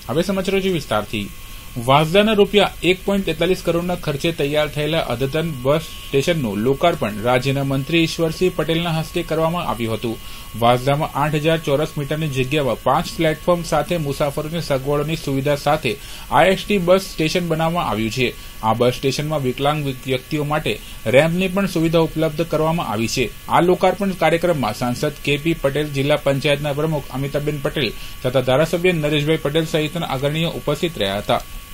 હવે સમાચારો જોઈએ વિસ્તારથી। વાંસદાના રૂપિયા 1.43 કરોડના ખર્ચે તૈયાર થયેલા અદ્યતન બસ સ્ટેશનનું લોકાર્પણ રાજ્યના મંત્રી ઈશ્વરસિંહ પટેલના હસ્તે કરવામાં આવ્યું હતું। વાંસદામાં 8000 ચોરસ મીટરની જગ્યામાં 5 પ્લેટફોર્મ સાથે મુસાફરોની સગવડોની સુવિધા સાથે આઈએસટી બસ સ્ટેશન બનાવવામાં આવ્યું છે। આ બસ સ્ટેશનમાં વિકલાંગ વ્યક્તિઓ માટે રેમ્પની પણ સુવિધા ઉપલબ્ધ કરવામાં આવી છે। આ લોકાર્પણ કાર્યક્રમમાં સાંસદ કેપી પટેલ, જિલ્લા પંચાયતના પ્રમુખ અમિતાબેન પટેલ તથા ધારાસભ્ય નરેશભાઈ પટેલ સહિતના અગ્રણીઓ ઉપસ્થિત રહ્યા હતા।